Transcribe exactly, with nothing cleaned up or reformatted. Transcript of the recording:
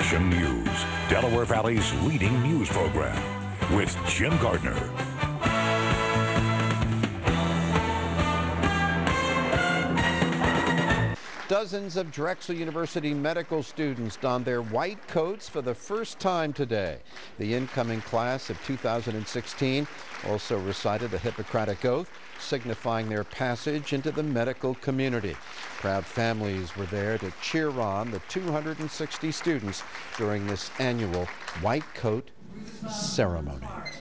Action News, Delaware Valley's leading news program, with Jim Gardner. Dozens of Drexel University medical students donned their white coats for the first time today. The incoming class of two thousand sixteen also recited the Hippocratic Oath, signifying their passage into the medical community. Proud families were there to cheer on the two hundred sixty students during this annual white coat ceremony.